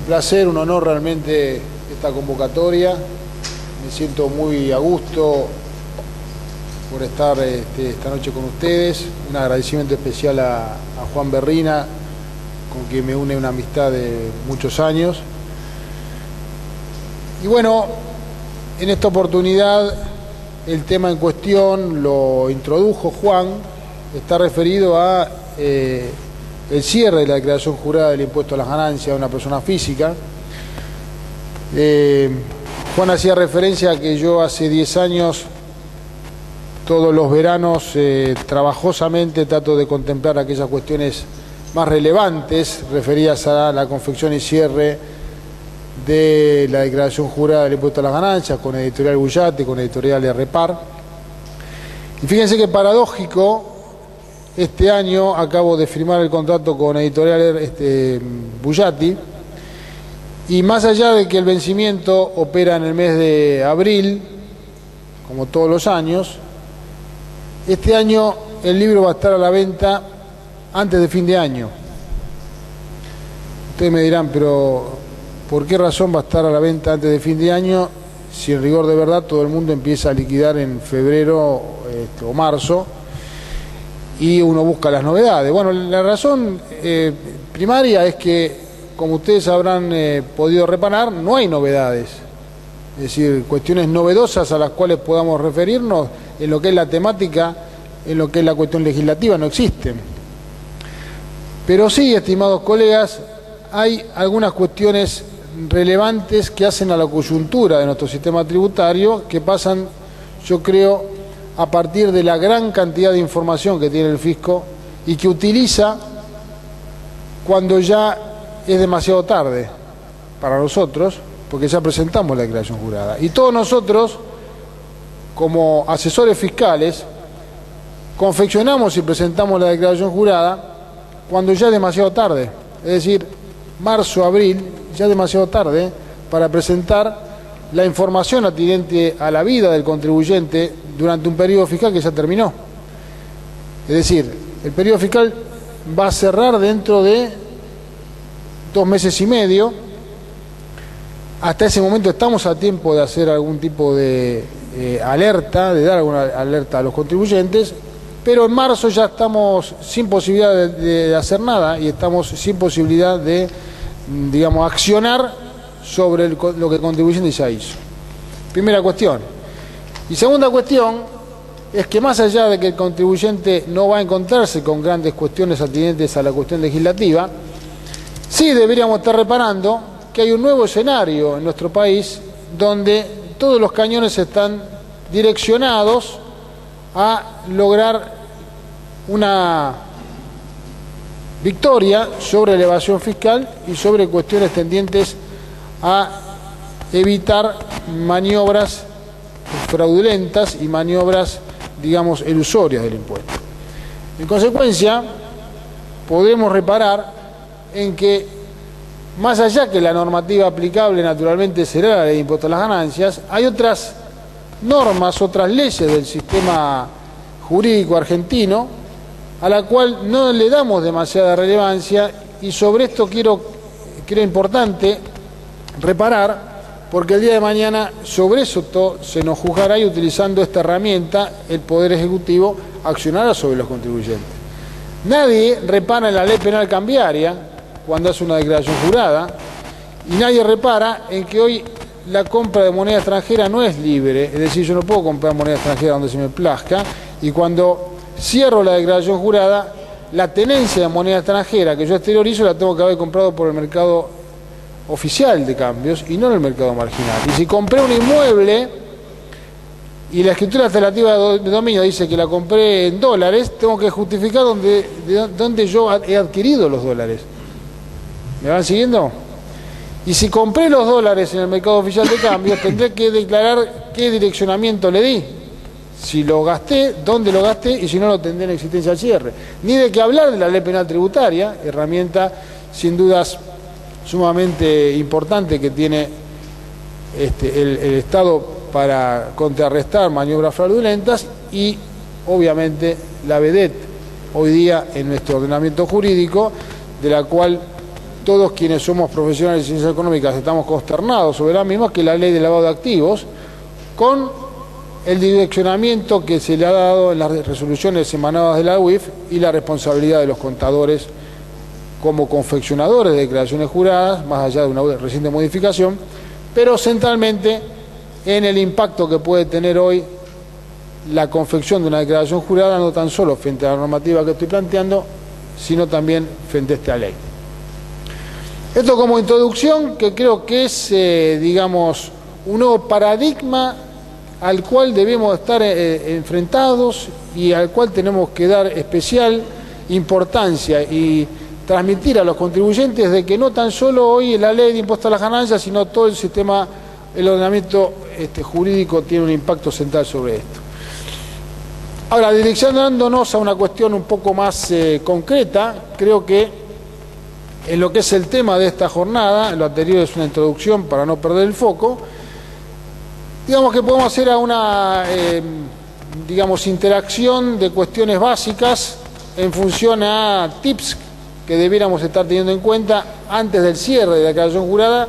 placer, un honor realmente esta convocatoria. Me siento muy a gusto por estar esta noche con ustedes. Un agradecimiento especial a Juan Berrina, con quien me une una amistad de muchos años. Y bueno, en esta oportunidad el tema en cuestión lo introdujo Juan, está referido a el cierre de la declaración jurada del impuesto a las ganancias de una persona física. Juan hacía referencia a que yo hace 10 años, todos los veranos, trabajosamente trato de contemplar aquellas cuestiones más relevantes referidas a la confección y cierre de la declaración jurada del impuesto a las ganancias, con Editorial Bullati, con Editorial Repar. Y fíjense que paradójico, este año acabo de firmar el contrato con Editorial Bullati, y más allá de que el vencimiento opera en el mes de abril, como todos los años, este año el libro va a estar a la venta antes de fin de año. Ustedes me dirán, pero ¿por qué razón va a estar a la venta antes de fin de año si en rigor de verdad todo el mundo empieza a liquidar en febrero o marzo y uno busca las novedades? Bueno, la razón primaria es que, como ustedes habrán podido reparar, no hay novedades. Es decir, cuestiones novedosas a las cuales podamos referirnos en lo que es la temática, en lo que es la cuestión legislativa, no existen. Pero sí, estimados colegas, hay algunas cuestiones relevantes que hacen a la coyuntura de nuestro sistema tributario, que pasan, yo creo, a partir de la gran cantidad de información que tiene el fisco y que utiliza cuando ya es demasiado tarde para nosotros, porque ya presentamos la declaración jurada. Y todos nosotros, como asesores fiscales, confeccionamos y presentamos la declaración jurada cuando ya es demasiado tarde. Es decir, marzo, abril, ya es demasiado tarde para presentar la información atinente a la vida del contribuyente durante un periodo fiscal que ya terminó. Es decir, el periodo fiscal va a cerrar dentro de 2 meses y medio. Hasta ese momento estamos a tiempo de hacer algún tipo de alerta, de dar alguna alerta a los contribuyentes, pero en marzo ya estamos sin posibilidad de hacer nada y estamos sin posibilidad de, digamos, accionar sobre lo que el contribuyente ya hizo. Primera cuestión. Y segunda cuestión es que, más allá de que el contribuyente no va a encontrarse con grandes cuestiones atinentes a la cuestión legislativa, sí deberíamos estar reparando que hay un nuevo escenario en nuestro país donde todos los cañones están direccionados a lograr una victoria sobre la evasión fiscal y sobre cuestiones tendientes a evitar maniobras fraudulentas y maniobras, digamos, ilusorias del impuesto. En consecuencia, podemos reparar en que, más allá que la normativa aplicable naturalmente será la ley de impuesto a las ganancias, hay otras normas, otras leyes del sistema jurídico argentino a la cual no le damos demasiada relevancia, y sobre esto creo importante reparar, porque el día de mañana sobre eso se nos juzgará y, utilizando esta herramienta, el Poder Ejecutivo accionará sobre los contribuyentes. Nadie repara en la ley penal cambiaria cuando hace una declaración jurada, y nadie repara en que hoy la compra de moneda extranjera no es libre. Es decir, yo no puedo comprar moneda extranjera donde se me plazca, y cuando cierro la declaración jurada, la tenencia de moneda extranjera que yo exteriorizo la tengo que haber comprado por el mercado oficial de cambios y no en el mercado marginal. Y si compré un inmueble y la escritura alternativa de dominio dice que la compré en dólares, tengo que justificar dónde yo he adquirido los dólares. ¿Me van siguiendo? Y si compré los dólares en el mercado oficial de cambios, tendré que declarar qué direccionamiento le di. Si lo gasté, dónde lo gasté, y si no, lo tendré en existencia al cierre. Ni de qué hablar de la ley penal tributaria, herramienta sin dudas sumamente importante que tiene el Estado para contrarrestar maniobras fraudulentas, y obviamente la vedette hoy día en nuestro ordenamiento jurídico, de la cual todos quienes somos profesionales de ciencias económicas estamos consternados sobre la misma, que es la ley de lavado de activos, con el direccionamiento que se le ha dado en las resoluciones emanadas de la UIF y la responsabilidad de los contadores como confeccionadores de declaraciones juradas, más allá de una reciente modificación, pero centralmente en el impacto que puede tener hoy la confección de una declaración jurada, no tan solo frente a la normativa que estoy planteando, sino también frente a esta ley. Esto como introducción, que creo que es, digamos, un nuevo paradigma al cual debemos estar enfrentados y al cual tenemos que dar especial importancia y transmitir a los contribuyentes de que no tan solo hoy la ley de impuesto a las ganancias, sino todo el sistema, el ordenamiento jurídico tiene un impacto central sobre esto. Ahora, direccionándonos a una cuestión un poco más concreta, creo que en lo que es el tema de esta jornada, lo anterior es una introducción para no perder el foco, digamos que podemos hacer una digamos, interacción de cuestiones básicas en función a tips que debiéramos estar teniendo en cuenta antes del cierre de la declaración jurada,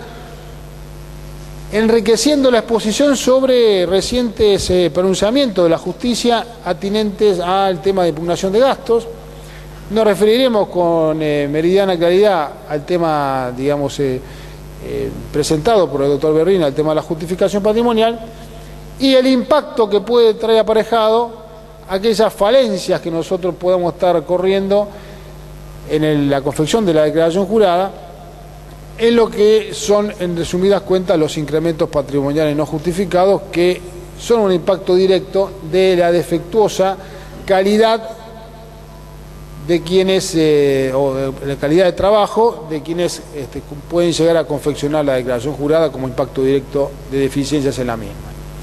enriqueciendo la exposición sobre recientes pronunciamientos de la justicia atinentes al tema de impugnación de gastos. Nos referiremos con meridiana claridad al tema, digamos, presentado por el doctor Berrina, el tema de la justificación patrimonial, y el impacto que puede traer aparejado aquellas falencias que nosotros podamos estar corriendo en la confección de la declaración jurada, en lo que son, en resumidas cuentas, los incrementos patrimoniales no justificados, que son un impacto directo de la defectuosa calidad de quienes, o de la calidad de trabajo de quienes pueden llegar a confeccionar la declaración jurada como impacto directo de deficiencias en la misma.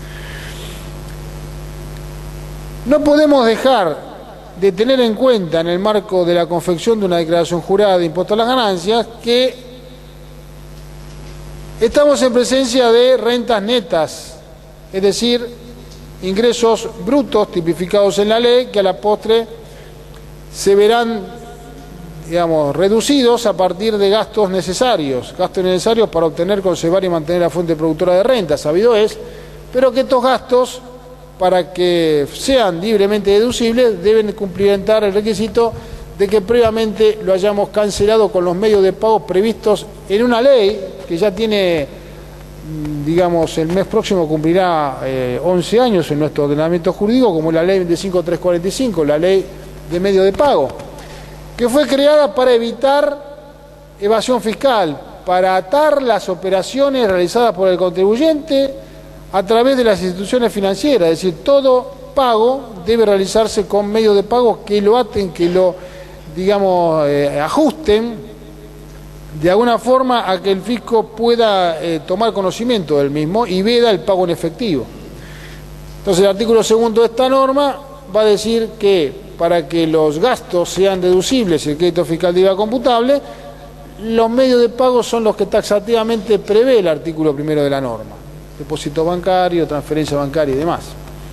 No podemos dejar de tener en cuenta en el marco de la confección de una declaración jurada de impuesto a las ganancias que estamos en presencia de rentas netas, es decir, ingresos brutos tipificados en la ley que a la postre se verán, digamos, reducidos a partir de gastos necesarios para obtener, conservar y mantener la fuente productora de renta, sabido es, pero que estos gastos, para que sean libremente deducibles, deben cumplimentar el requisito de que previamente lo hayamos cancelado con los medios de pago previstos en una ley que ya tiene, digamos, el mes próximo cumplirá 11 años en nuestro ordenamiento jurídico, como la ley 25345, la ley de medio de pago, que fue creada para evitar evasión fiscal, para atar las operaciones realizadas por el contribuyente a través de las instituciones financieras, es decir, todo pago debe realizarse con medios de pago que lo aten, que lo, digamos, ajusten de alguna forma a que el fisco pueda tomar conocimiento del mismo y veda el pago en efectivo. Entonces el artículo segundo de esta norma va a decir que para que los gastos sean deducibles y el crédito fiscal de IVA computable, los medios de pago son los que taxativamente prevé el artículo primero de la norma: depósito bancario, transferencia bancaria y demás.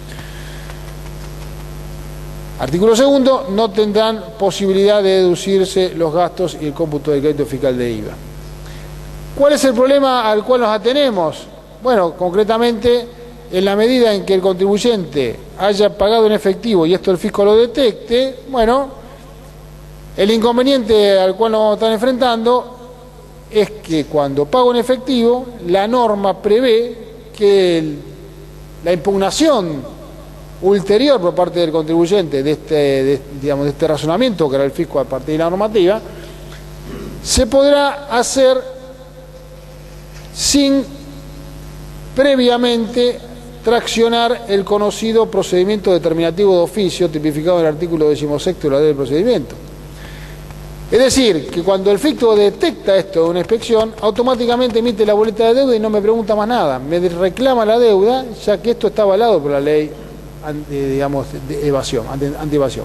Artículo segundo, no tendrán posibilidad de deducirse los gastos y el cómputo del crédito fiscal de IVA. ¿Cuál es el problema al cual nos atenemos? Bueno, concretamente, en la medida en que el contribuyente haya pagado en efectivo y esto el fisco lo detecte, bueno, el inconveniente al cual nos vamos a estar enfrentando es que cuando pago en efectivo, la norma prevé que la impugnación ulterior por parte del contribuyente de este razonamiento que era el fisco a partir de la normativa, se podrá hacer sin previamente traccionar el conocido procedimiento determinativo de oficio tipificado en el artículo 16 de la ley del procedimiento. Es decir, que cuando el fisco detecta esto de una inspección, automáticamente emite la boleta de deuda y no me pregunta más nada. Me reclama la deuda, ya que esto está avalado por la ley, digamos, de evasión, anti-evasión.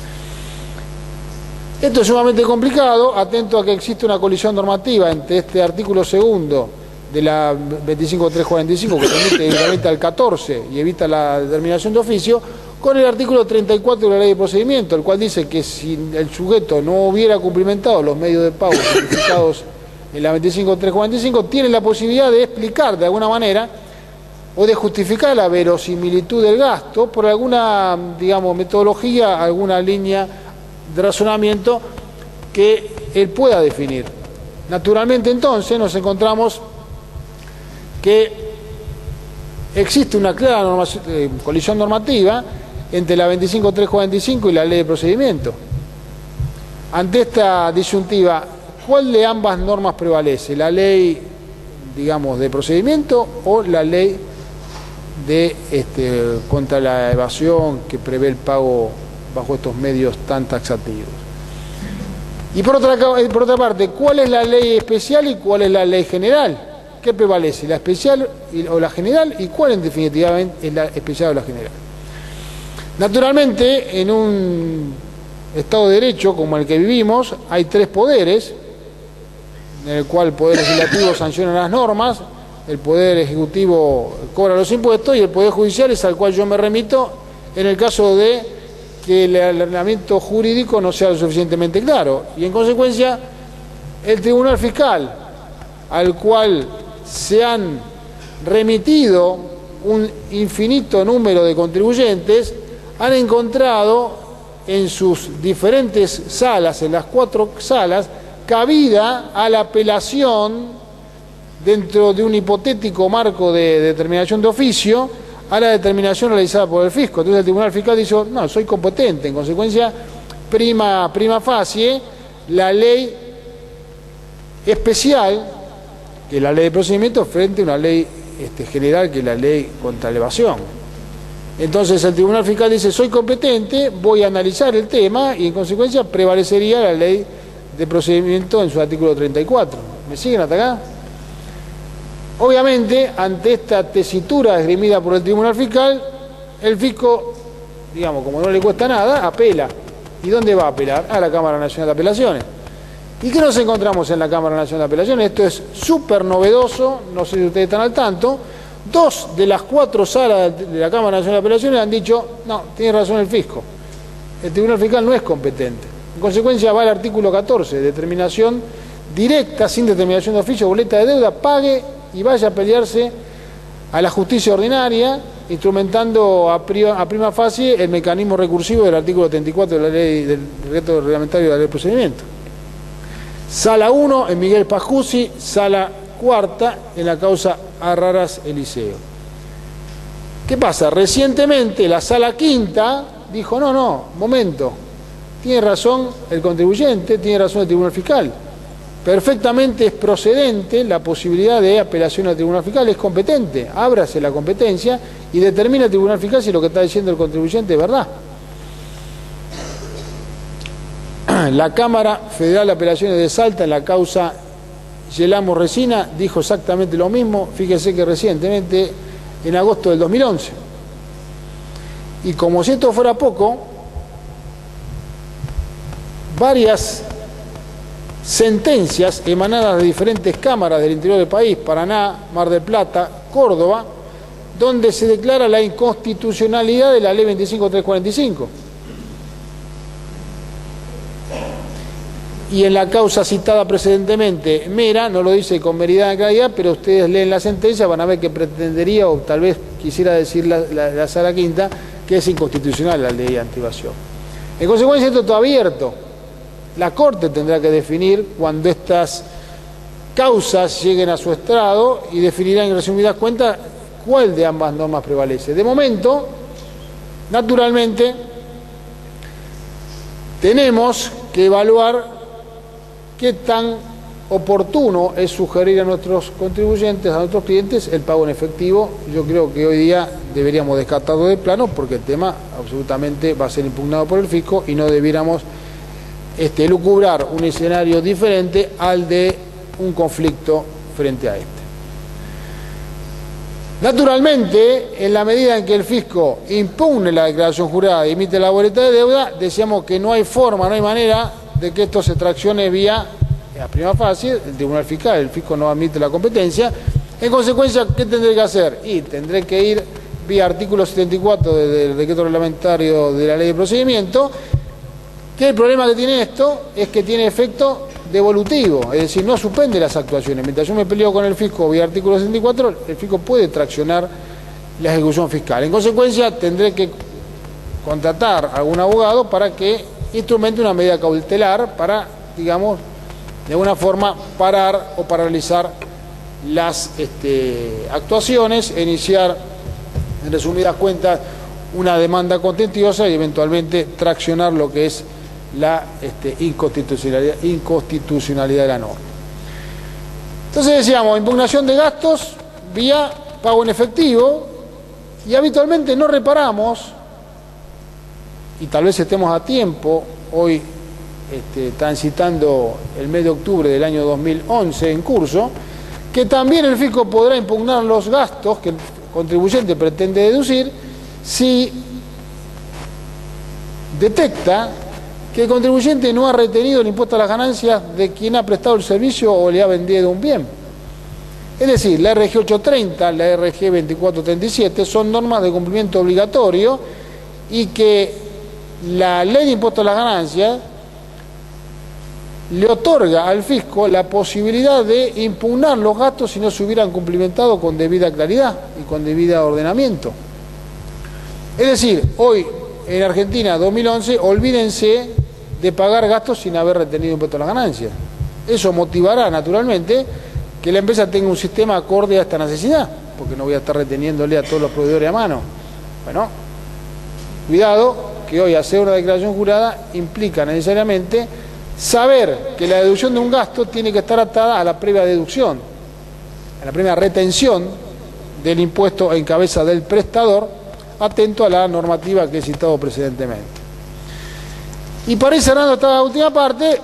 Esto es sumamente complicado, atento a que existe una colisión normativa entre este artículo segundo de la 25345, que permite directamente al 14 y evita la determinación de oficio, con el artículo 34 de la ley de procedimiento, el cual dice que si el sujeto no hubiera cumplimentado los medios de pago certificados en la 25345, tiene la posibilidad de explicar de alguna manera o de justificar la verosimilitud del gasto por alguna, digamos, metodología, alguna línea de razonamiento que él pueda definir. Naturalmente, entonces, nos encontramos que existe una clara colisión normativa entre la 25345 y la ley de procedimiento. Ante esta disyuntiva, ¿cuál de ambas normas prevalece? ¿La ley, digamos, de procedimiento o la ley de contra la evasión que prevé el pago bajo estos medios tan taxativos? Y por otra parte, ¿cuál es la ley especial y cuál es la ley general? ¿Qué prevalece? ¿La especial o la general? ¿Y cuál en definitiva es la especial o la general? Naturalmente, en un Estado de Derecho como el que vivimos, hay tres poderes, en el cual el Poder Legislativo sanciona las normas, el Poder Ejecutivo cobra los impuestos y el Poder Judicial es al cual yo me remito en el caso de que el ordenamiento jurídico no sea lo suficientemente claro. Y en consecuencia, el Tribunal Fiscal, al cual se han remitido un infinito número de contribuyentes, han encontrado en sus diferentes salas, en las 4 salas, cabida a la apelación dentro de un hipotético marco de determinación de oficio a la determinación realizada por el fisco. Entonces el Tribunal Fiscal dice, no, soy competente, en consecuencia prima facie la ley especial, que es la ley de procedimiento, frente a una ley general, que es la ley contra la evasión. Entonces el Tribunal Fiscal dice, soy competente, voy a analizar el tema y en consecuencia prevalecería la ley de procedimiento en su artículo 34. ¿Me siguen hasta acá? Obviamente, ante esta tesitura esgrimida por el Tribunal Fiscal, el fisco, digamos, como no le cuesta nada, apela. ¿Y dónde va a apelar? A la Cámara Nacional de Apelaciones. ¿Y qué nos encontramos en la Cámara Nacional de Apelaciones? Esto es súper novedoso, no sé si ustedes están al tanto. 2 de las 4 salas de la Cámara Nacional de Apelaciones han dicho, no, tiene razón el fisco. El Tribunal Fiscal no es competente. En consecuencia va el artículo 14, determinación directa, sin determinación de oficio, boleta de deuda, pague y vaya a pelearse a la justicia ordinaria, instrumentando a prima facie el mecanismo recursivo del artículo 34 de la ley del decreto reglamentario de la ley de procedimiento. Sala 1 en Miguel Pajuzzi, sala 4 en la causa Arraras Eliseo. ¿Qué pasa? Recientemente la sala 5 dijo, no, momento, tiene razón el contribuyente, tiene razón el Tribunal Fiscal. Perfectamente es procedente la posibilidad de apelación al Tribunal Fiscal, es competente, ábrase la competencia y determina el Tribunal Fiscal si lo que está diciendo el contribuyente es verdad. La Cámara Federal de Apelaciones de Salta en la causa Yelamo Resina dijo exactamente lo mismo, fíjense que recientemente, en agosto del 2011. Y como si esto fuera poco, varias sentencias emanadas de diferentes cámaras del interior del país, Paraná, Mar del Plata, Córdoba, donde se declara la inconstitucionalidad de la ley 25345. Y en la causa citada precedentemente, Mera, no lo dice con meridiana claridad, pero ustedes leen la sentencia, van a ver que pretendería, o tal vez quisiera decir la sala 5, que es inconstitucional la ley de antievasión. En consecuencia, esto está abierto. La Corte tendrá que definir cuando estas causas lleguen a su estrado y definirá en resumidas cuentas cuál de ambas normas prevalece. De momento, naturalmente, tenemos que evaluar qué tan oportuno es sugerir a nuestros contribuyentes, a nuestros clientes, el pago en efectivo. Yo creo que hoy día deberíamos descartarlo de plano porque el tema absolutamente va a ser impugnado por el fisco y no debiéramos lucubrar un escenario diferente al de un conflicto frente a este. Naturalmente, en la medida en que el fisco impugne la declaración jurada y emite la boleta de deuda, decíamos que no hay forma, no hay manera de que esto se traccione vía a prima facie el Tribunal Fiscal. El fisco no admite la competencia. En consecuencia, ¿qué tendré que hacer? Y tendré que ir vía artículo 74 del decreto reglamentario de la ley de procedimiento, que el problema que tiene esto es que tiene efecto devolutivo, es decir, no suspende las actuaciones. Mientras yo me peleo con el fisco vía artículo 64, el fisco puede traccionar la ejecución fiscal. En consecuencia, tendré que contratar a algún abogado para que instrumente una medida cautelar para, digamos, de alguna forma parar o paralizar las actuaciones e iniciar, en resumidas cuentas, una demanda contenciosa y eventualmente traccionar lo que es la inconstitucionalidad de la norma. Entonces decíamos, impugnación de gastos vía pago en efectivo, y habitualmente no reparamos, y tal vez estemos a tiempo, hoy transitando el mes de octubre del año 2011 en curso, que también el fisco podrá impugnar los gastos que el contribuyente pretende deducir si detecta que el contribuyente no ha retenido el impuesto a las ganancias de quien ha prestado el servicio o le ha vendido un bien. Es decir, la RG 830, la RG 2437 son normas de cumplimiento obligatorio y que la ley de impuesto a las ganancias le otorga al fisco la posibilidad de impugnar los gastos si no se hubieran cumplimentado con debida claridad y con debido ordenamiento. Es decir, hoy en Argentina 2011, olvídense de pagar gastos sin haber retenido impuesto a las ganancias. Eso motivará naturalmente que la empresa tenga un sistema acorde a esta necesidad, porque no voy a estar reteniéndole a todos los proveedores a mano. Bueno, cuidado que hoy hacer una declaración jurada implica necesariamente saber que la deducción de un gasto tiene que estar atada a la previa deducción, a la previa retención del impuesto en cabeza del prestador, atento a la normativa que he citado precedentemente. Y para ir cerrando esta última parte,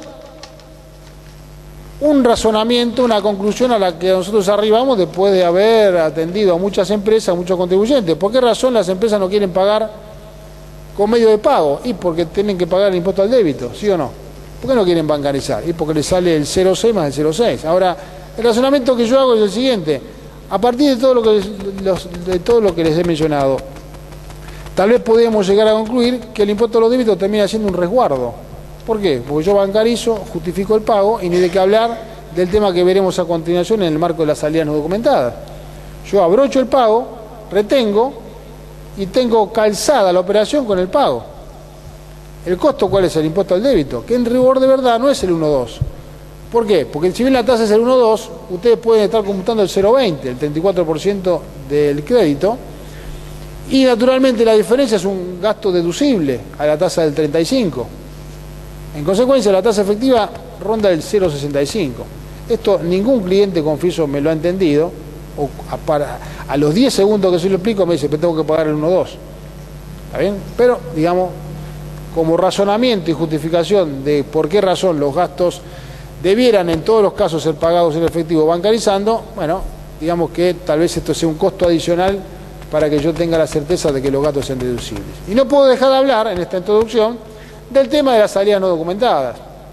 un razonamiento, una conclusión a la que nosotros arribamos después de haber atendido a muchas empresas, a muchos contribuyentes. ¿Por qué razón las empresas no quieren pagar con medio de pago? Y porque tienen que pagar el impuesto al débito, ¿sí o no? ¿Por qué no quieren bancarizar? Y porque les sale el 0,6 más el 0,6. Ahora, el razonamiento que yo hago es el siguiente. A partir de todo lo que les he mencionado, tal vez podemos llegar a concluir que el impuesto a los débitos termina siendo un resguardo. ¿Por qué? Porque yo bancarizo, justifico el pago y ni de qué hablar del tema que veremos a continuación en el marco de las salidas no documentadas. Yo abrocho el pago, retengo y tengo calzada la operación con el pago. ¿El costo cuál es? El impuesto al débito, que en rigor de verdad no es el 1,2. ¿Por qué? Porque si bien la tasa es el 1,2, ustedes pueden estar computando el 0,20, el 34% del crédito, y naturalmente la diferencia es un gasto deducible a la tasa del 35%. En consecuencia, la tasa efectiva ronda el 0,65. Esto ningún cliente, confieso, me lo ha entendido, o a los 10 segundos que se lo explico me dice, pero tengo que pagar el 1,2. ¿Está bien? Pero, digamos, como razonamiento y justificación de por qué razón los gastos debieran en todos los casos ser pagados en efectivo bancarizando, bueno, digamos que tal vez esto sea un costo adicional para que yo tenga la certeza de que los gastos sean deducibles. Y no puedo dejar de hablar en esta introducción del tema de las salidas no documentadas.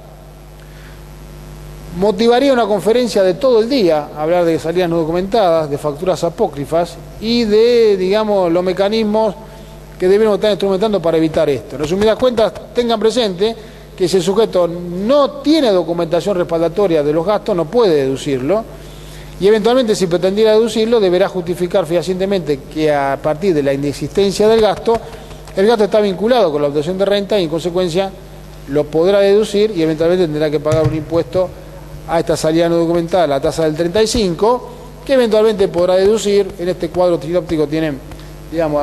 Motivaría una conferencia de todo el día hablar de salidas no documentadas, de facturas apócrifas y de, digamos, los mecanismos que debemos estar instrumentando para evitar esto. En resumidas cuentas, tengan presente que si el sujeto no tiene documentación respaldatoria de los gastos, no puede deducirlo, y eventualmente si pretendiera deducirlo, deberá justificar fehacientemente que a partir de la inexistencia del gasto, el gasto está vinculado con la obtención de renta y en consecuencia lo podrá deducir y eventualmente tendrá que pagar un impuesto a esta salida no documentada, la tasa del 35, que eventualmente podrá deducir. En este cuadro trinóptico tienen, digamos,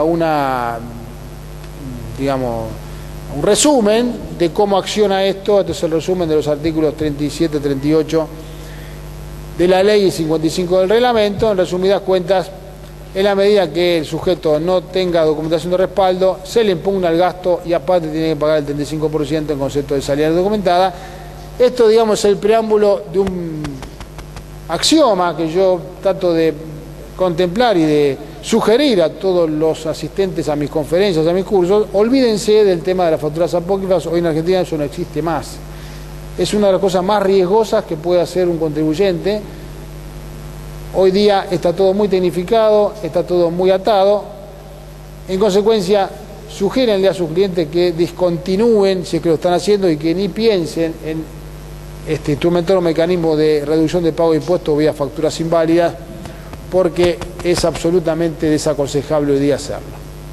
un resumen de cómo acciona esto. Este es el resumen de los artículos 37, 38 de la ley y 55 del reglamento. En resumidas cuentas, en la medida que el sujeto no tenga documentación de respaldo, se le impugna el gasto y aparte tiene que pagar el 35% en concepto de salida documentada. Esto, digamos, es el preámbulo de un axioma que yo trato de contemplar y de sugerir a todos los asistentes a mis conferencias, a mis cursos. Olvídense del tema de las facturas apócrifas. Hoy en Argentina eso no existe más. Es una de las cosas más riesgosas que puede hacer un contribuyente. Hoy día está todo muy tecnificado, está todo muy atado. En consecuencia, sugérenle a sus clientes que discontinúen, si es que lo están haciendo, y que ni piensen en instrumentar un mecanismo de reducción de pago de impuestos vía facturas inválidas, porque es absolutamente desaconsejable hoy día hacerlo.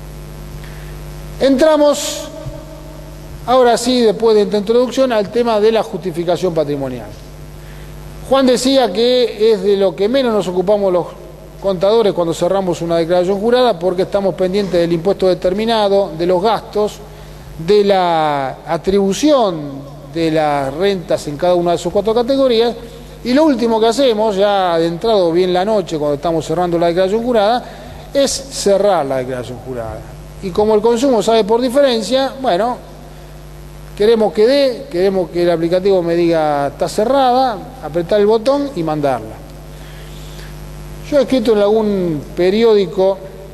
Entramos, ahora sí, después de esta introducción, al tema de la justificación patrimonial. Juan decía que es de lo que menos nos ocupamos los contadores cuando cerramos una declaración jurada, porque estamos pendientes del impuesto determinado, de los gastos, de la atribución de las rentas en cada una de sus 4 categorías, y lo último que hacemos, ya adentrado bien la noche cuando estamos cerrando la declaración jurada, es cerrar la declaración jurada. Y como el consumo sabe por diferencia, bueno, queremos que el aplicativo me diga está cerrada, apretar el botón y mandarla. Yo he escrito en algún periódico,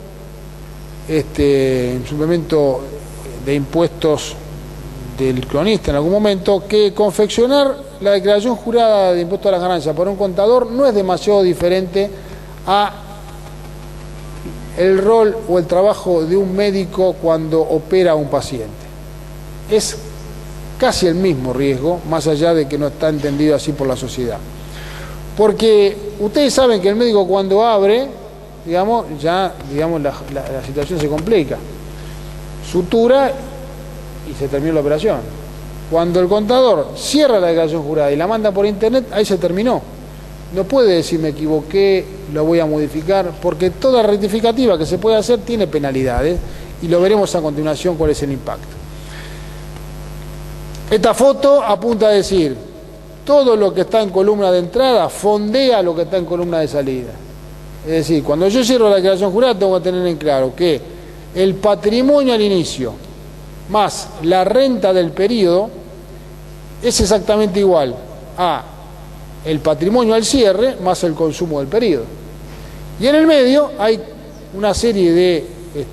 en suplemento de impuestos del cronista en algún momento, que confeccionar la declaración jurada de impuesto a las ganancias por un contador no es demasiado diferente a el rol o el trabajo de un médico cuando opera a un paciente. Es casi el mismo riesgo, más allá de que no está entendido así por la sociedad. Porque ustedes saben que el médico cuando abre, la situación se complica. Sutura y se terminó la operación. Cuando el contador cierra la declaración jurada y la manda por internet, ahí se terminó. No puede decir me equivoqué, lo voy a modificar, porque toda rectificativa que se puede hacer tiene penalidades, y lo veremos a continuación cuál es el impacto. Esta foto apunta a decir, todo lo que está en columna de entrada fondea lo que está en columna de salida. Es decir, cuando yo cierro la declaración jurada tengo que tener en claro que el patrimonio al inicio más la renta del periodo es exactamente igual a el patrimonio al cierre más el consumo del periodo. Y en el medio hay una serie de,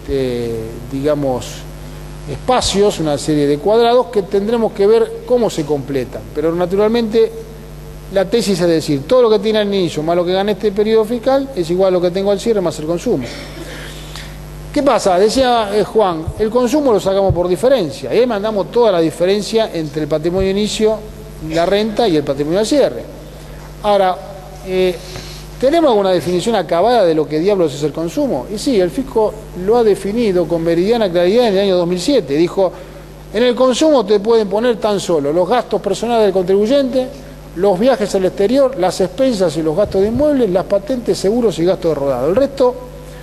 espacios, una serie de cuadrados que tendremos que ver cómo se completan. Pero naturalmente la tesis es decir, todo lo que tiene al inicio más lo que gane este periodo fiscal es igual a lo que tengo al cierre más el consumo. ¿Qué pasa? Decía Juan, el consumo lo sacamos por diferencia, y ahí mandamos toda la diferencia entre el patrimonio de inicio, la renta y el patrimonio al cierre. Ahora, ¿tenemos alguna definición acabada de lo que diablos es el consumo? Y sí, el fisco lo ha definido con meridiana claridad en el año 2007. Dijo, en el consumo te pueden poner tan solo los gastos personales del contribuyente, los viajes al exterior, las expensas y los gastos de inmuebles, las patentes, seguros y gastos de rodado. El resto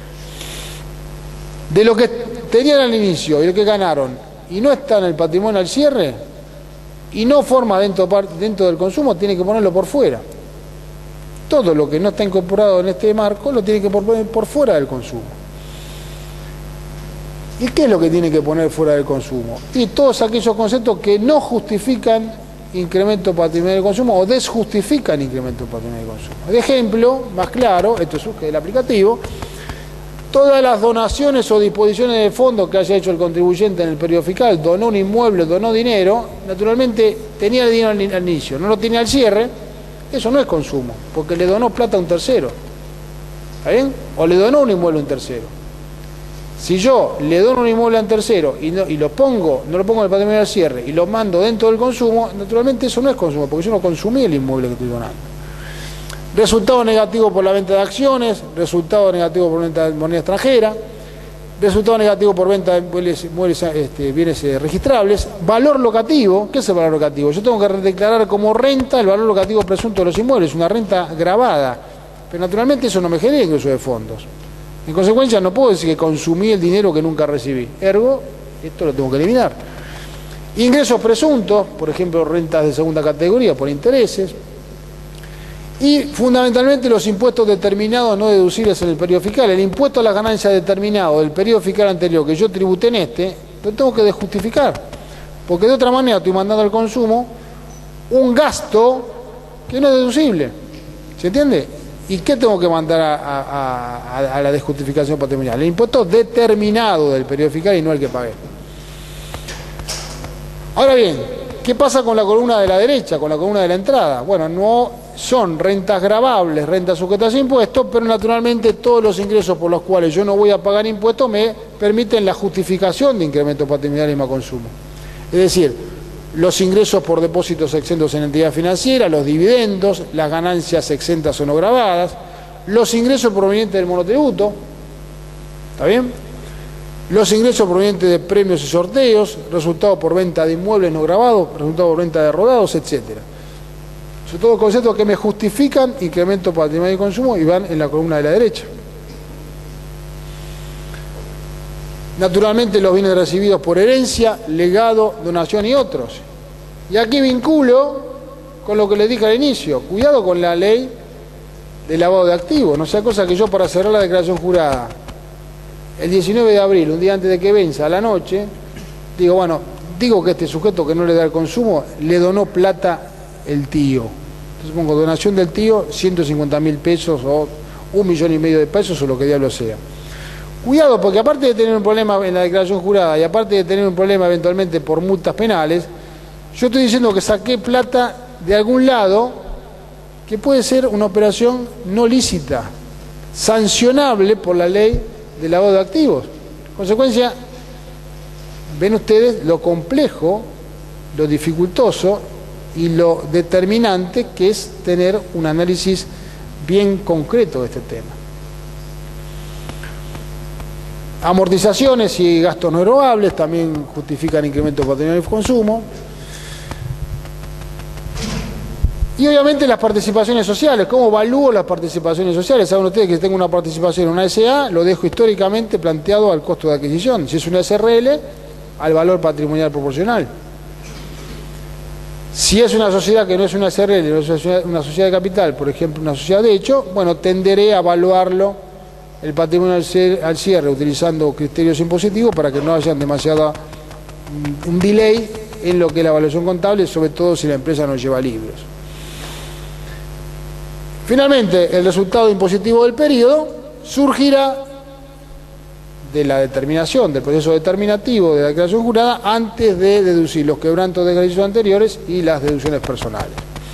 de lo que tenían al inicio y lo que ganaron y no está en el patrimonio al cierre y no forma dentro del consumo, tiene que ponerlo por fuera. Todo lo que no está incorporado en este marco lo tiene que poner por fuera del consumo. ¿Y qué es lo que tiene que poner fuera del consumo? Y todos aquellos conceptos que no justifican incremento patrimonial de consumo o desjustifican incremento patrimonial de consumo. De ejemplo, más claro, esto es el aplicativo, todas las donaciones o disposiciones de fondos que haya hecho el contribuyente en el periodo fiscal, donó un inmueble, donó dinero, naturalmente tenía el dinero al inicio, no lo tiene al cierre, eso no es consumo, porque le donó plata a un tercero. ¿Está bien? O le donó un inmueble a un tercero. Si yo le dono un inmueble a un tercero y no lo pongo en el patrimonio al cierre y lo mando dentro del consumo, naturalmente eso no es consumo, porque yo no consumí el inmueble que estoy donando. Resultado negativo por la venta de acciones, resultado negativo por venta de moneda extranjera, resultado negativo por venta de bienes registrables, valor locativo. ¿Qué es el valor locativo? Yo tengo que declarar como renta el valor locativo presunto de los inmuebles, una renta gravada, pero naturalmente eso no me genera ingreso de fondos. En consecuencia no puedo decir que consumí el dinero que nunca recibí, ergo, esto lo tengo que eliminar. Ingresos presuntos, por ejemplo, rentas de segunda categoría por intereses, y fundamentalmente los impuestos determinados no deducibles en el periodo fiscal. El impuesto a las ganancias determinado del periodo fiscal anterior que yo tributé en lo tengo que desjustificar, porque de otra manera estoy mandando al consumo un gasto que no es deducible. ¿Se entiende? ¿Y qué tengo que mandar a la desjustificación patrimonial? El impuesto determinado del periodo fiscal y no el que pagué. Ahora bien, ¿qué pasa con la columna de la derecha, con la columna de la entrada? Bueno, no son rentas gravables, rentas sujetas a impuestos, pero naturalmente todos los ingresos por los cuales yo no voy a pagar impuestos me permiten la justificación de incremento patrimonial y más consumo. Es decir, los ingresos por depósitos exentos en entidad financiera, los dividendos, las ganancias exentas o no grabadas, los ingresos provenientes del monotributo, ¿está bien? Los ingresos provenientes de premios y sorteos, resultados por venta de inmuebles no grabados, resultados por venta de rodados, etc. Son todos conceptos que me justifican incremento patrimonio y consumo y van en la columna de la derecha. Naturalmente los bienes recibidos por herencia, legado, donación y otros. Y aquí vinculo con lo que les dije al inicio. Cuidado con la ley de lavado de activos. No sea cosa que yo para cerrar la declaración jurada el 19 de abril, un día antes de que venza, a la noche, digo, bueno, digo que este sujeto que no le da el consumo, le donó plata el tío. Entonces pongo donación del tío, 150.000 pesos o 1,5 millones de pesos o lo que diablo sea. Cuidado, porque aparte de tener un problema en la declaración jurada y aparte de tener un problema eventualmente por multas penales, yo estoy diciendo que saqué plata de algún lado que puede ser una operación no lícita, sancionable por la ley de lavado de activos. En consecuencia, ven ustedes lo complejo, lo dificultoso y lo determinante que es tener un análisis bien concreto de este tema. Amortizaciones y gastos no erogables también justifican incremento patrimonial y consumo. Y obviamente las participaciones sociales. ¿Cómo evalúo las participaciones sociales? Saben ustedes que si tengo una participación en una SA, lo dejo históricamente planteado al costo de adquisición. Si es una SRL, al valor patrimonial proporcional. Si es una sociedad que no es una SRL, no es una sociedad de capital, por ejemplo, una sociedad de hecho, bueno, tenderé a evaluarlo el patrimonio al cierre utilizando criterios impositivos para que no haya demasiado un delay en lo que es la evaluación contable, sobre todo si la empresa no lleva libros. Finalmente, el resultado impositivo del periodo surgirá de la determinación, del proceso determinativo de la declaración jurada antes de deducir los quebrantos de ejercicios anteriores y las deducciones personales.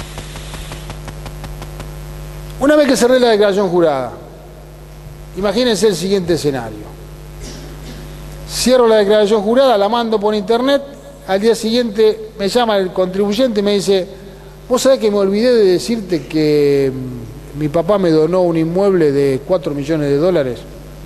Una vez que cerré la declaración jurada, imagínense el siguiente escenario. Cierro la declaración jurada, la mando por internet, al día siguiente me llama el contribuyente y me dice: vos sabés que me olvidé de decirte que mi papá me donó un inmueble de 4 millones de dólares.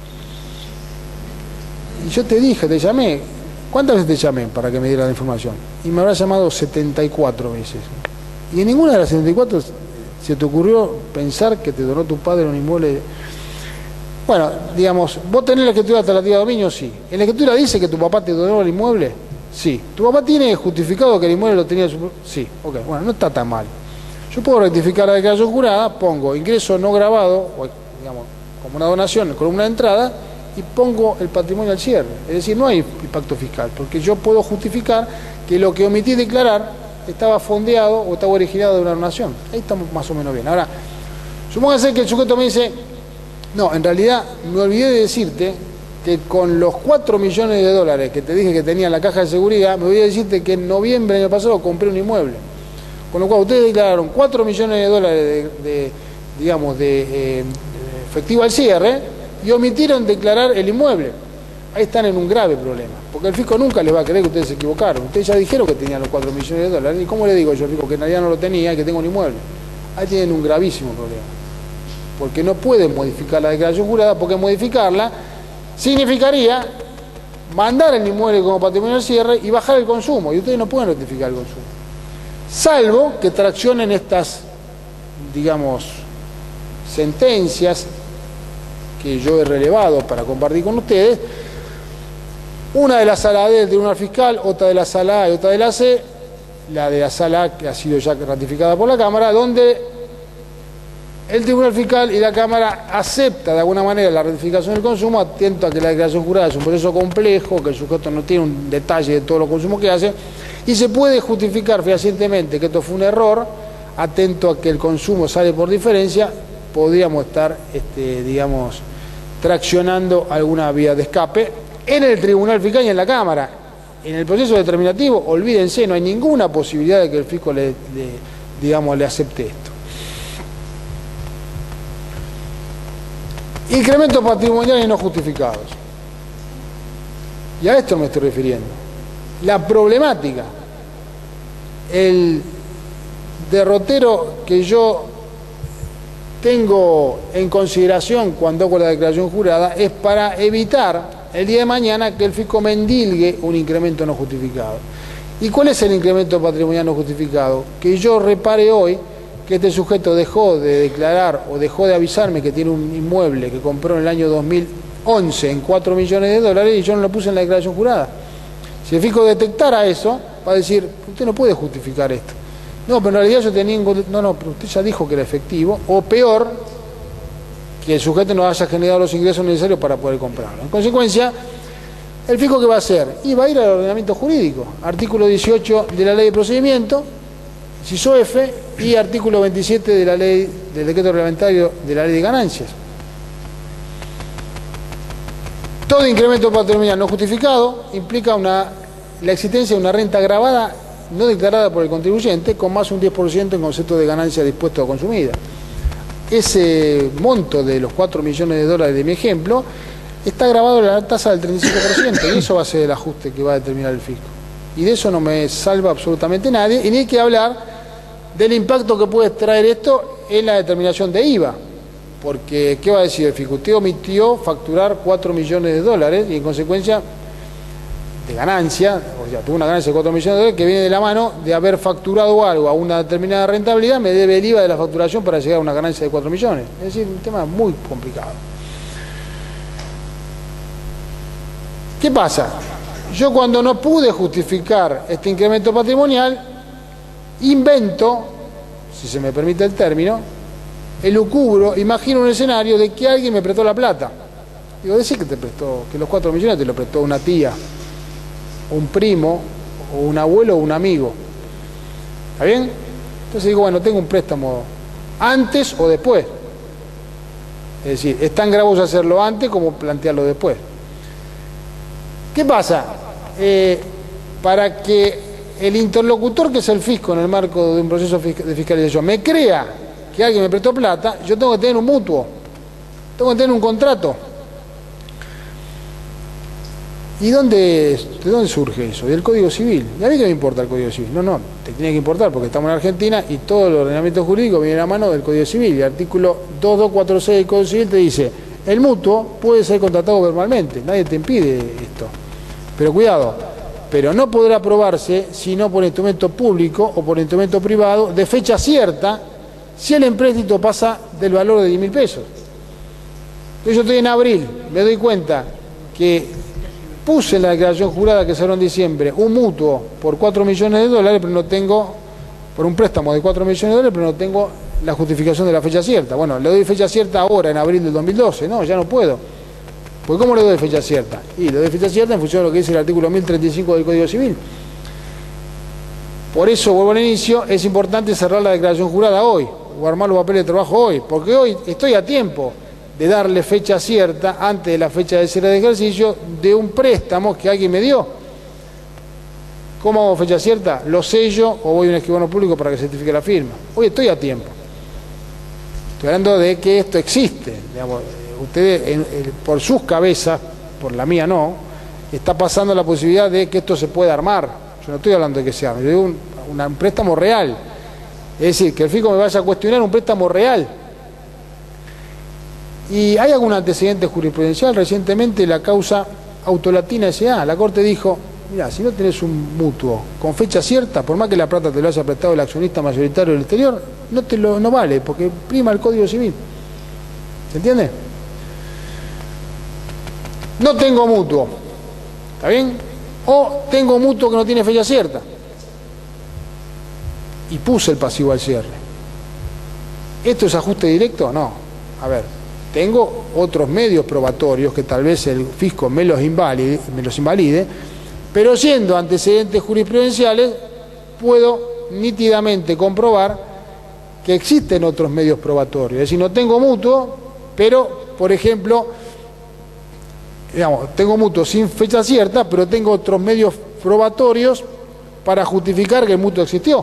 Y yo te dije, te llamé. ¿Cuántas veces te llamé para que me dieras la información? Y me habrás llamado 74 veces. Y en ninguna de las 74 se te ocurrió pensar que te donó tu padre un inmueble. Bueno, digamos, vos tenés la escritura alternativa de dominio, sí. ¿En la escritura dice que tu papá te donó el inmueble? Sí. ¿Tu papá tiene justificado que el inmueble lo tenía? Sí. Ok, bueno, no está tan mal. Yo puedo rectificar la declaración jurada, pongo ingreso no grabado, o, digamos, como una donación, columna de entrada, y pongo el patrimonio al cierre. Es decir, no hay impacto fiscal, porque yo puedo justificar que lo que omití declarar estaba fondeado o estaba originado de una donación. Ahí estamos más o menos bien. Ahora, supóngase que el sujeto me dice: no, en realidad me olvidé de decirte que con los 4 millones de dólares que te dije que tenía en la caja de seguridad, me olvidé de decirte que en noviembre del año pasado compré un inmueble. Con lo cual ustedes declararon 4 millones de dólares de efectivo al cierre y omitieron declarar el inmueble. Ahí están en un grave problema, porque el fisco nunca les va a creer que ustedes se equivocaron. Ustedes ya dijeron que tenían los 4 millones de dólares. ¿Y cómo le digo yo al fisco que en realidad no lo tenía y que tengo un inmueble? Ahí tienen un gravísimo problema, porque no pueden modificar la declaración jurada, porque modificarla significaría mandar el inmueble como patrimonio al cierre y bajar el consumo, y ustedes no pueden rectificar el consumo. Salvo que traccionen estas, digamos, sentencias que yo he relevado para compartir con ustedes, una de la sala D del Tribunal Fiscal, otra de la sala A y otra de la C, la de la sala A que ha sido ya ratificada por la Cámara, donde el Tribunal Fiscal y la Cámara acepta de alguna manera la ratificación del consumo, atento a que la declaración jurada es un proceso complejo, que el sujeto no tiene un detalle de todos los consumos que hace, y se puede justificar fehacientemente que esto fue un error, atento a que el consumo sale por diferencia, podríamos estar, digamos, traccionando alguna vía de escape en el Tribunal Fiscal y en la Cámara. En el proceso determinativo, olvídense, no hay ninguna posibilidad de que el fisco le acepte esto. Incrementos patrimoniales no justificados. Y a esto me estoy refiriendo. La problemática el derrotero que yo tengo en consideración cuando hago la declaración jurada es para evitar el día de mañana que el fisco me endilgue un incremento no justificado. ¿Y cuál es el incremento patrimonial no justificado? Que yo repare hoy que este sujeto dejó de declarar o dejó de avisarme que tiene un inmueble que compró en el año 2011 en 4 millones de dólares y yo no lo puse en la declaración jurada. Si el fisco detectara eso, va a decir, usted no puede justificar esto. No, pero en realidad yo tenía... No, pero usted ya dijo que era efectivo, o peor, que el sujeto no haya generado los ingresos necesarios para poder comprarlo. En consecuencia, ¿el fisco qué va a hacer? Y va a ir al ordenamiento jurídico, artículo 18 de la ley de procedimiento, inciso F, y artículo 27 de la ley del decreto reglamentario de la ley de ganancias. Todo incremento patrimonial no justificado implica la existencia de una renta agravada no declarada por el contribuyente con más de un 10% en concepto de ganancia dispuesta o consumida. Ese monto de los 4 millones de dólares de mi ejemplo está grabado en la tasa del 35% y eso va a ser el ajuste que va a determinar el fisco. Y de eso no me salva absolutamente nadie, y ni hay que hablar del impacto que puede traer esto en la determinación de IVA. Porque, ¿qué va a decir el fisco? Usted omitió facturar 4 millones de dólares y en consecuencia de ganancia, o sea, tuvo una ganancia de 4 millones de dólares que viene de la mano de haber facturado algo a una determinada rentabilidad, me debe el IVA de la facturación para llegar a una ganancia de 4 millones. Es decir, un tema muy complicado. ¿Qué pasa? Yo cuando no pude justificar este incremento patrimonial, invento, si se me permite el término, elucubro, imagino un escenario de que alguien me prestó la plata. Digo, decir que te prestó, que los 4 millones te lo prestó una tía, un primo, o un abuelo o un amigo. ¿Está bien? Entonces digo, bueno, tengo un préstamo antes o después. Es decir, es tan gravoso hacerlo antes como plantearlo después. ¿Qué pasa? Para que el interlocutor, que es el fisco en el marco de un proceso de fiscalización, me crea que alguien me prestó plata, yo tengo que tener un mutuo, tengo que tener un contrato. ¿Y de dónde surge eso? Del Código Civil. ¿Y a mí qué me importa el Código Civil? No, te tiene que importar porque estamos en Argentina y todo el ordenamiento jurídico viene a la mano del Código Civil. Y el artículo 2246 del Código Civil te dice, el mutuo puede ser contratado verbalmente, nadie te impide esto. Pero cuidado, pero no podrá aprobarse sino por instrumento público o por instrumento privado de fecha cierta si el empréstito pasa del valor de 10.000 pesos. Entonces yo estoy en abril, me doy cuenta que puse en la declaración jurada que cerró en diciembre un mutuo por 4 millones de dólares, pero no tengo, por un préstamo de 4 millones de dólares, pero no tengo la justificación de la fecha cierta. Bueno, le doy fecha cierta ahora, en abril del 2012. No, ya no puedo. ¿Pues cómo le doy fecha cierta? Y le doy fecha cierta en función de lo que dice el artículo 1035 del Código Civil. Por eso, vuelvo al inicio, es importante cerrar la declaración jurada hoy, o armar los papeles de trabajo hoy, porque hoy estoy a tiempo de darle fecha cierta antes de la fecha de cierre de ejercicio de un préstamo que alguien me dio. ¿Cómo hago fecha cierta? Lo sello o voy a un escribano público para que certifique la firma. Hoy estoy a tiempo. Estoy hablando de que esto existe. Digamos, ustedes, por sus cabezas, por la mía no, está pasando la posibilidad de que esto se pueda armar. Yo no estoy hablando de que se arme, yo digo un préstamo real. Es decir, que el fisco me vaya a cuestionar un préstamo real. ¿Y hay algún antecedente jurisprudencial? Recientemente la causa Autolatina S.A. La Corte dijo, mira, si no tenés un mutuo con fecha cierta, por más que la plata te lo haya prestado el accionista mayoritario del exterior, no vale, porque prima el Código Civil. ¿Se entiende? No tengo mutuo, ¿está bien? O tengo mutuo que no tiene fecha cierta. Y puse el pasivo al cierre. ¿Esto es ajuste directo? No. A ver, tengo otros medios probatorios que tal vez el fisco me los invalide, pero siendo antecedentes jurisprudenciales puedo nítidamente comprobar que existen otros medios probatorios. Es decir, no tengo mutuo, pero, por ejemplo, digamos, tengo mutuo sin fecha cierta, pero tengo otros medios probatorios para justificar que el mutuo existió.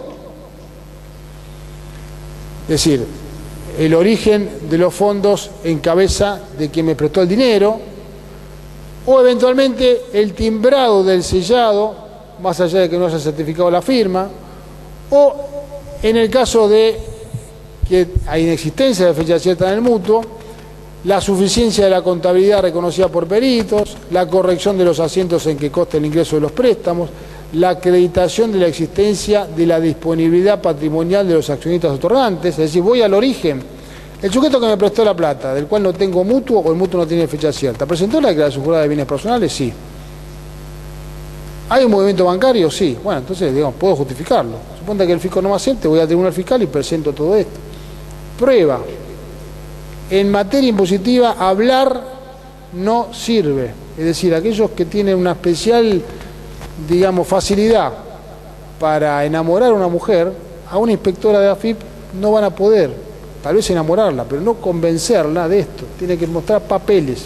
Es decir, el origen de los fondos en cabeza de quien me prestó el dinero, o eventualmente el timbrado del sellado, más allá de que no haya certificado la firma, O en el caso de que hay inexistencia de fecha cierta en el mutuo, la suficiencia de la contabilidad reconocida por peritos, la corrección de los asientos en que consta el ingreso de los préstamos, la acreditación de la existencia de la disponibilidad patrimonial de los accionistas otorgantes, es decir, voy al origen. El sujeto que me prestó la plata, del cual no tengo mutuo o el mutuo no tiene fecha cierta, ¿presentó la declaración jurada de bienes personales? Sí. ¿Hay un movimiento bancario? Sí. Bueno, entonces, digamos, puedo justificarlo. Suponte que el fisco no me acepte, voy al tribunal fiscal y presento todo esto. Prueba. En materia impositiva, hablar no sirve. Es decir, aquellos que tienen una especial, digamos, facilidad para enamorar a una mujer, a una inspectora de AFIP no van a poder, tal vez enamorarla, pero no convencerla de esto. Tiene que mostrar papeles.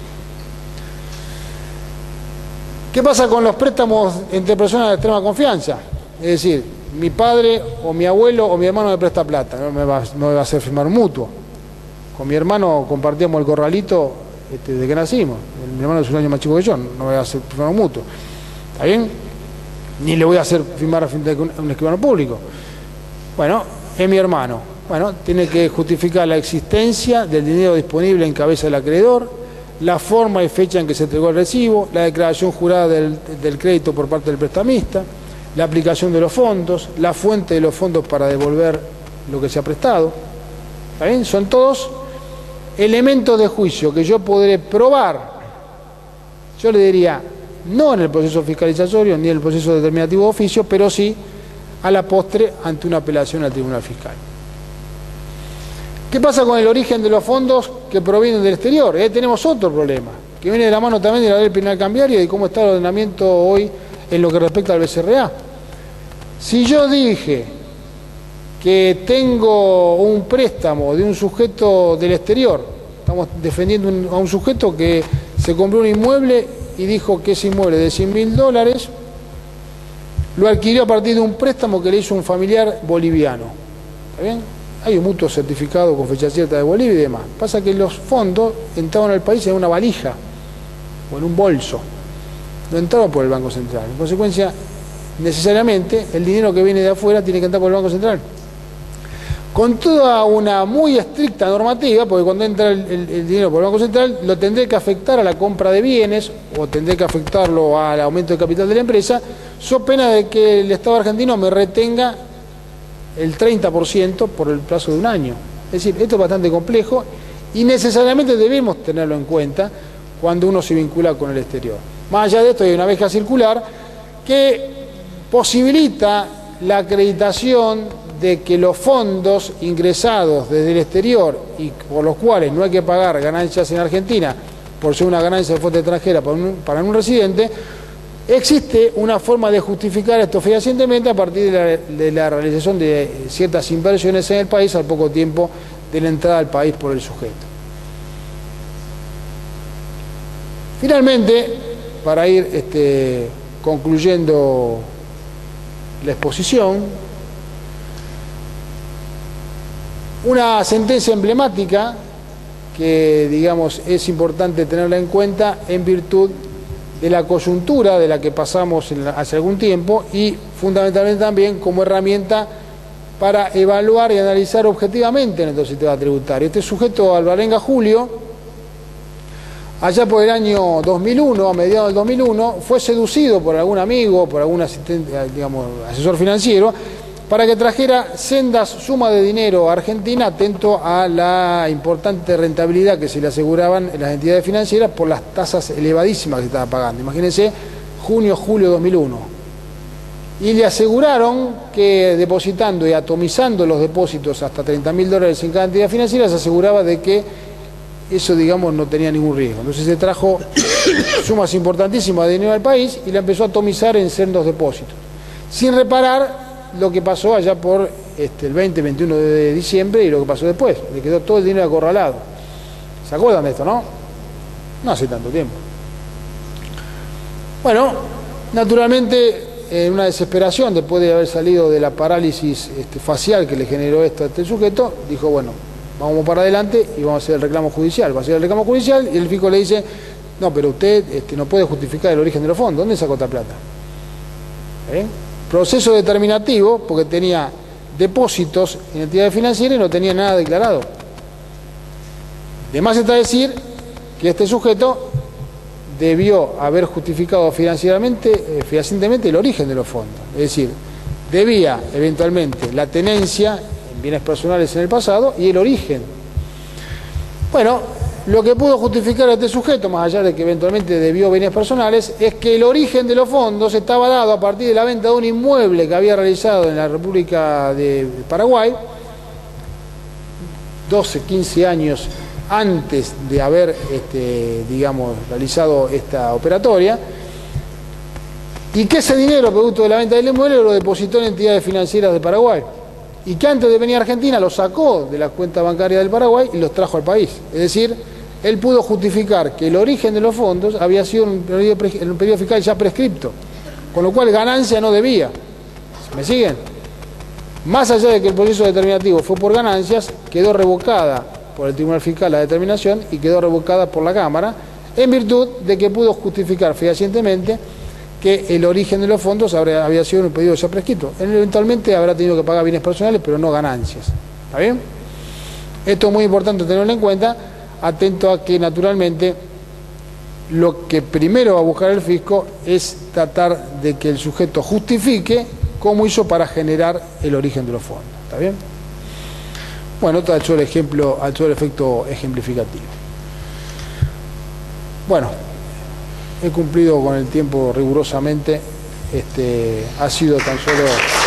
¿Qué pasa con los préstamos entre personas de extrema confianza? Es decir, mi padre o mi abuelo o mi hermano me presta plata, no me va a hacer firmar un mutuo. Con mi hermano compartíamos el corralito desde que nacimos. Mi hermano es un año más chico que yo, no me voy a hacer firmar un mutuo. ¿Está bien? Ni le voy a hacer firmar a un escribano público. Bueno, es mi hermano. Bueno, tiene que justificar la existencia del dinero disponible en cabeza del acreedor, la forma y fecha en que se entregó el recibo, la declaración jurada del crédito por parte del prestamista, la aplicación de los fondos, la fuente de los fondos para devolver lo que se ha prestado. ¿Está bien? Son todos elementos de juicio que yo podré probar. Yo le diría, no en el proceso fiscalizatorio ni en el proceso determinativo de oficio, pero sí a la postre ante una apelación al tribunal fiscal. ¿Qué pasa con el origen de los fondos que provienen del exterior? Tenemos otro problema, que viene de la mano también de la ley penal cambiaria y de cómo está el ordenamiento hoy en lo que respecta al BCRA. Si yo dije que tengo un préstamo de un sujeto del exterior, estamos defendiendo a un sujeto que se compró un inmueble y dijo que ese inmueble de $100.000 lo adquirió a partir de un préstamo que le hizo un familiar boliviano. ¿Está bien? Hay un mutuo certificado con fecha cierta de Bolivia y demás. Pasa que los fondos entraban al país en una valija o en un bolso. No entraban por el Banco Central. En consecuencia, necesariamente, el dinero que viene de afuera tiene que entrar por el Banco Central. Con toda una muy estricta normativa, porque cuando entra el dinero por el Banco Central, lo tendré que afectar a la compra de bienes o tendré que afectarlo al aumento de capital de la empresa, so pena de que el Estado argentino me retenga el 30% por el plazo de un año. Es decir, esto es bastante complejo y necesariamente debemos tenerlo en cuenta cuando uno se vincula con el exterior. Más allá de esto, hay una abeja circular que posibilita la acreditación de que los fondos ingresados desde el exterior y por los cuales no hay que pagar ganancias en Argentina por ser una ganancia de fuente extranjera para un residente, existe una forma de justificar esto fehacientemente a partir de la realización de ciertas inversiones en el país al poco tiempo de la entrada al país por el sujeto. Finalmente, para ir concluyendo la exposición, una sentencia emblemática que, digamos, es importante tenerla en cuenta en virtud de la coyuntura de la que pasamos hace algún tiempo y fundamentalmente también como herramienta para evaluar y analizar objetivamente nuestro sistema tributario. Este sujeto, Alvarenga Julio, allá por el año 2001, a mediados del 2001, fue seducido por algún amigo, por algún asistente, digamos, asesor financiero, para que trajera sendas sumas de dinero a Argentina atento a la importante rentabilidad que se le aseguraban en las entidades financieras por las tasas elevadísimas que se estaba pagando. Imagínense, junio-julio 2001. Y le aseguraron que depositando y atomizando los depósitos hasta $30.000 en cada entidad financiera, se aseguraba de que eso, digamos, no tenía ningún riesgo. Entonces se trajo sumas importantísimas de dinero al país y la empezó a atomizar en sendos depósitos, sin reparar lo que pasó allá por el 20-21 de diciembre y lo que pasó después. Le quedó todo el dinero acorralado. ¿Se acuerdan de esto, no? No hace tanto tiempo. Bueno, naturalmente, en una desesperación, después de haber salido de la parálisis facial que le generó esto a este sujeto, dijo, bueno, vamos para adelante y vamos a hacer el reclamo judicial. Va a hacer el reclamo judicial y el fisco le dice, no, pero usted no puede justificar el origen de los fondos. ¿Dónde sacó esta plata? Proceso determinativo, porque tenía depósitos en entidades financieras y no tenía nada declarado. De más está decir que este sujeto debió haber justificado fehacientemente el origen de los fondos. Es decir, debía eventualmente la tenencia en bienes personales en el pasado y el origen. Bueno, lo que pudo justificar a este sujeto, más allá de que eventualmente debió bienes personales, es que el origen de los fondos estaba dado a partir de la venta de un inmueble que había realizado en la República de Paraguay, 12, 15 años antes de haber, digamos, realizado esta operatoria, y que ese dinero, producto de la venta del inmueble, lo depositó en entidades financieras de Paraguay, y que antes de venir a Argentina lo sacó de la cuenta bancaria del Paraguay y los trajo al país. Es decir, él pudo justificar que el origen de los fondos había sido en un periodo fiscal ya prescripto, con lo cual ganancia no debía. ¿Me siguen? Más allá de que el proceso determinativo fue por ganancias, quedó revocada por el Tribunal Fiscal la determinación y quedó revocada por la Cámara, en virtud de que pudo justificar fehacientemente que el origen de los fondos había sido en un pedido ya prescrito. Él eventualmente habrá tenido que pagar bienes personales, pero no ganancias. ¿Está bien? Esto es muy importante tenerlo en cuenta, atento a que naturalmente lo que primero va a buscar el fisco es tratar de que el sujeto justifique cómo hizo para generar el origen de los fondos. ¿Está bien? Bueno, esto ha hecho el ejemplo, ha hecho el efecto ejemplificativo. Bueno, he cumplido con el tiempo rigurosamente. Ha sido tan solo